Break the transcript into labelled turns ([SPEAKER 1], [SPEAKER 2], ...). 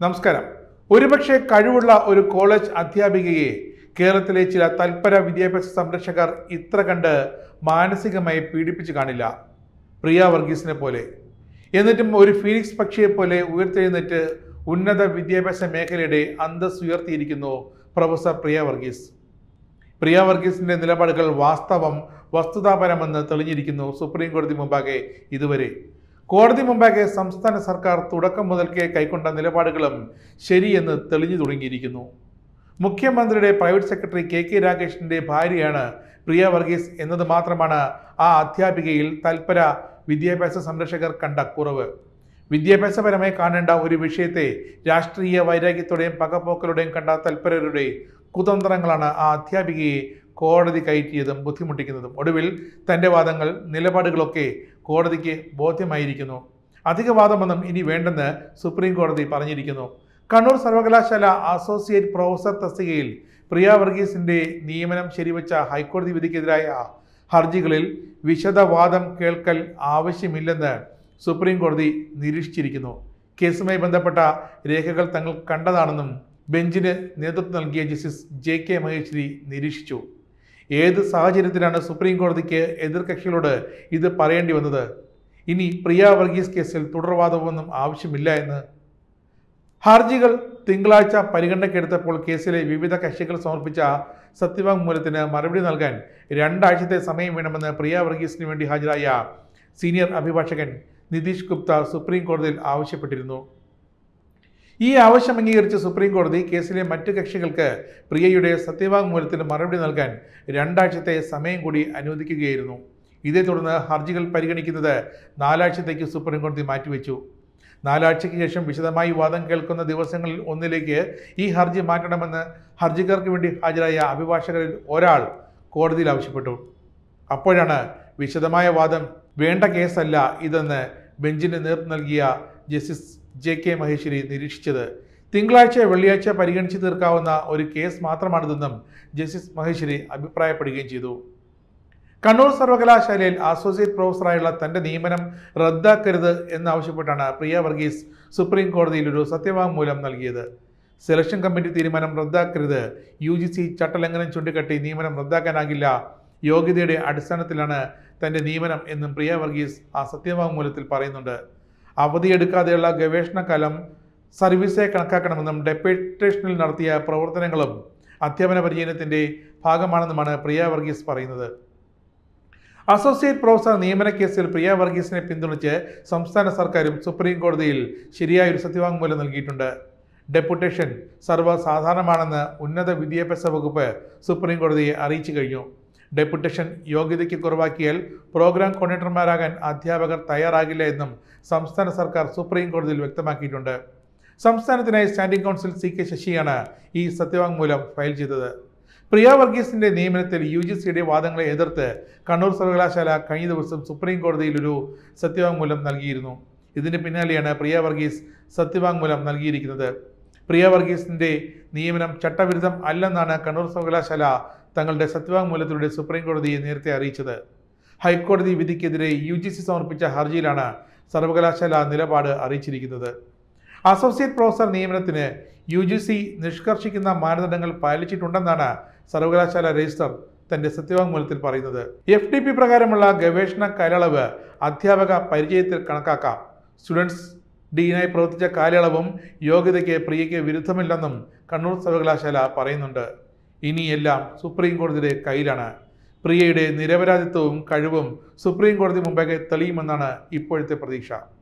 [SPEAKER 1] നമസ്കാരം. ഒരുപക്ഷെ കഴിവുള്ള ഒരു കോളേജ് അധ്യാപികയെ കേരളത്തിലെ ചില തൽപര വിദ്യാഭ്യാസ സംരക്ഷകർ ഇത്ര കണ്ട് മാനസികമായി പീഡിപ്പിച്ചു കാണില്ല. പ്രിയ വർഗീസിനെ പോലെ. എന്നിട്ടും ഒരു ഫീനിക്സ് പക്ഷിയെ പോലെ ഉയർത്തെഴുന്നേറ്റ് ഉന്നത വിദ്യാഭ്യാസ മേഖലയുടെ അന്തസ് ഉയർത്തിയിരിക്കുന്നു പ്രൊഫസർ പ്രിയ വർഗീസ്. പ്രിയ വർഗീസിന്റെ നിലപാടുകൾ വസ്തുതാപരമെന്ന് തെളിഞ്ഞിരിക്കുന്നു സുപ്രീം കോടതി മുമ്പാകെ. ഇതുവരെ കോടതി മുമ്പാകെ സംസ്ഥാന സർക്കാർ തുടക്കം മുതൽക്കേ കൈക്കൊണ്ട നിലപാടുകളും ശരിയെന്ന് തെളിഞ്ഞു തുടങ്ങിയിരിക്കുന്നു. മുഖ്യമന്ത്രിയുടെ പ്രൈവറ്റ് സെക്രട്ടറി കെ രാഗേഷിന്റെ ഭാര്യയാണ് പ്രിയ വർഗീസ് എന്നത് മാത്രമാണ് ആ അധ്യാപികയിൽ തൽപര വിദ്യാഭ്യാസ സംരക്ഷകർ കണ്ട കുറവ്. വിദ്യാഭ്യാസപരമായി കാണേണ്ട ഒരു വിഷയത്തെ രാഷ്ട്രീയ വൈരാഗ്യത്തോടെയും പകപോക്കലുടെയും കണ്ട തൽപരരുടെ കുതന്ത്രങ്ങളാണ് ആ അധ്യാപികയെ കോടതി കയറ്റിയതും ബുദ്ധിമുട്ടിക്കുന്നതും. ഒടുവിൽ തൻ്റെ വാദങ്ങൾ നിലപാടുകളൊക്കെ കോടതിക്ക് ബോധ്യമായിരിക്കുന്നു. അധിക വാദമൊന്നും ഇനി വേണ്ടെന്ന് സുപ്രീം കോടതി പറഞ്ഞിരിക്കുന്നു. കണ്ണൂർ സർവകലാശാല അസോസിയേറ്റ് പ്രൊഫസർ തസ്തികയിൽ പ്രിയ വർഗീസിന്റെ നിയമനം ശരിവെച്ച ഹൈക്കോടതി വിധിക്കെതിരായ ഹർജികളിൽ വിശദവാദം കേൾക്കൽ ആവശ്യമില്ലെന്ന് സുപ്രീം കോടതി നിരീക്ഷിച്ചിരിക്കുന്നു. കേസുമായി ബന്ധപ്പെട്ട രേഖകൾ തങ്ങൾ കണ്ടതാണെന്നും ബെഞ്ചിന് നേതൃത്വം നൽകിയ ജസ്റ്റിസ് JK മഹേശ്വരി നിരീക്ഷിച്ചു. ഏത് സാഹചര്യത്തിലാണ് സുപ്രീം കോടതിക്ക് എതിർകക്ഷികളോട് ഇത് പറയേണ്ടി വന്നത്? ഇനി പ്രിയ വർഗീസ് കേസിൽ തുടർവാദമൊന്നും ആവശ്യമില്ല എന്ന്. ഹർജികൾ തിങ്കളാഴ്ച പരിഗണനയ്ക്കെടുത്തപ്പോൾ കേസിലെ വിവിധ കക്ഷികൾ സമർപ്പിച്ച സത്യവാങ്മൂലത്തിന് മറുപടി നൽകാൻ 2 ആഴ്ചത്തെ സമയം വേണമെന്ന് പ്രിയ വർഗീസിന് വേണ്ടി ഹാജരായ സീനിയർ അഭിഭാഷകൻ നിതീഷ് ഗുപ്ത സുപ്രീം കോടതിയിൽ ആവശ്യപ്പെട്ടിരുന്നു. ഈ ആവശ്യം അംഗീകരിച്ച സുപ്രീം കോടതി കേസിലെ മറ്റ് കക്ഷികൾക്ക് പ്രിയയുടെ സത്യവാങ്മൂലത്തിന് മറുപടി നൽകാൻ 2 ആഴ്ചത്തെ സമയം കൂടി അനുവദിക്കുകയായിരുന്നു. ഇതേ തുടർന്ന് ഹർജികൾ പരിഗണിക്കുന്നത് 4 ആഴ്ചത്തേക്ക് സുപ്രീം കോടതി മാറ്റിവെച്ചു. 4 ആഴ്ചയ്ക്ക് ശേഷം വിശദമായി വാദം കേൾക്കുന്ന ദിവസങ്ങളിൽ ഒന്നിലേക്ക് ഈ ഹർജി മാറ്റണമെന്ന് ഹർജിക്കാർക്ക് വേണ്ടി ഹാജരായ അഭിഭാഷകരിൽ ഒരാൾ കോടതിയിൽ ആവശ്യപ്പെട്ടു. അപ്പോഴാണ് വിശദമായ വാദം വേണ്ട കേസല്ല ഇതെന്ന് ബെഞ്ചിന് നേതൃത്വം നൽകിയ ജസ്റ്റിസ് JK മഹേശ്വരി നിരീക്ഷിച്ചത്. തിങ്കളാഴ്ച വെള്ളിയാഴ്ച പരിഗണിച്ചു തീർക്കാവുന്ന ഒരു കേസ് മാത്രമാണിതെന്നും ജസ്റ്റിസ് മഹേശ്വരി അഭിപ്രായപ്പെടുകയും ചെയ്തു. കണ്ണൂർ സർവകലാശാലയിൽ അസോസിയേറ്റ് പ്രൊഫസറായുള്ള തന്റെ നിയമനം റദ്ദാക്കരുത് എന്നാവശ്യപ്പെട്ടാണ് പ്രിയ വർഗീസ് സുപ്രീം കോടതിയിൽ ഒരു സത്യവാങ്മൂലം നൽകിയത്. സെലക്ഷൻ കമ്മിറ്റി തീരുമാനം റദ്ദാക്കരുത്, UGC ചട്ടലംഘനം ചൂണ്ടിക്കാട്ടി നിയമനം റദ്ദാക്കാനാകില്ല, യോഗ്യതയുടെ അടിസ്ഥാനത്തിലാണ് തന്റെ നിയമനം എന്നും പ്രിയ വർഗീസ് ആ സത്യവാങ്മൂലത്തിൽ പറയുന്നുണ്ട്. അവധിയെടുക്കാതെയുള്ള ഗവേഷണകാലം സർവീസായി കണക്കാക്കണമെന്നും ഡെപ്യൂട്ടേഷനിൽ നടത്തിയ പ്രവർത്തനങ്ങളും അധ്യാപന പരിചയനത്തിന്റെ ഭാഗമാണെന്നുമാണ് പ്രിയ വർഗീസ് പറയുന്നത്. അസോസിയേറ്റ് പ്രൊഫസർ നിയമന കേസിൽ പ്രിയ വർഗീസിനെ പിന്തുണച്ച് സംസ്ഥാന സർക്കാരും സുപ്രീം കോടതിയിൽ ശരിയായൊരു സത്യവാങ്മൂലം നൽകിയിട്ടുണ്ട്. ഡെപ്യൂട്ടേഷൻ സർവ്വസാധാരണമാണെന്ന് ഉന്നത വിദ്യാഭ്യാസ വകുപ്പ് സുപ്രീം കോടതിയെ അറിയിച്ചു കഴിഞ്ഞു. ഡെപ്യൂട്ടേഷൻ യോഗ്യതയ്ക്ക് കുറവാക്കിയാൽ പ്രോഗ്രാം കോർഡിനേറ്റർമാരാകാൻ അധ്യാപകർ തയ്യാറാകില്ല എന്നും സംസ്ഥാന സർക്കാർ സുപ്രീം കോടതിയിൽ വ്യക്തമാക്കിയിട്ടുണ്ട്. സംസ്ഥാനത്തിനായി സ്റ്റാൻഡിംഗ് കൗൺസിൽ CK ശശിയാണ് ഈ സത്യവാങ്മൂലം ഫയൽ ചെയ്തത്. പ്രിയ വർഗീസിന്റെ നിയമനത്തിൽ UGCയുടെ വാദങ്ങളെ എതിർത്ത് കണ്ണൂർ സർവകലാശാല കഴിഞ്ഞ ദിവസം സുപ്രീം കോടതിയിൽ ഒരു സത്യവാങ്മൂലം നൽകിയിരുന്നു. ഇതിന് പിന്നാലെയാണ് പ്രിയ വർഗീസ് സത്യവാങ്മൂലം നൽകിയിരിക്കുന്നത്. പ്രിയ വർഗീസിന്റെ നിയമനം ചട്ടവിരുദ്ധം അല്ലെന്നാണ് കണ്ണൂർ സർവകലാശാല തങ്ങളുടെ സത്യവാങ്മൂലത്തിലൂടെ സുപ്രീം കോടതിയെ നേരത്തെ അറിയിച്ചത്. ഹൈക്കോടതി വിധിക്കെതിരെ UGC സമർപ്പിച്ച ഹർജിയിലാണ് സർവകലാശാല നിലപാട് അറിയിച്ചിരിക്കുന്നത്. അസോസിയേറ്റ് പ്രൊഫസർ നിയമനത്തിന് UGC നിഷ്കർഷിക്കുന്ന മാനദണ്ഡങ്ങൾ പാലിച്ചിട്ടുണ്ടെന്നാണ് സർവകലാശാല രജിസ്ട്രാർ തന്റെ സത്യവാങ്മൂലത്തിൽ പറയുന്നത്. FDP പ്രകാരമുള്ള ഗവേഷണ കാലയളവ് അധ്യാപക പരിചയത്തിൽ കണക്കാക്കാം. സ്റ്റുഡൻസ് ഡീനായി പ്രവർത്തിച്ച കാലയളവും യോഗ്യതയ്ക്ക് പ്രിയയ്ക്ക് വിരുദ്ധമില്ലെന്നും കണ്ണൂർ സർവകലാശാല പറയുന്നുണ്ട്. ഇനിയെല്ലാം സുപ്രീം കോടതിയുടെ കയ്യിലാണ്. പ്രിയയുടെ നിരപരാധിത്വവും കഴിവും സുപ്രീം കോടതി മുമ്പാകെ തെളിയുമെന്നാണ് ഇപ്പോഴത്തെ പ്രതീക്ഷ.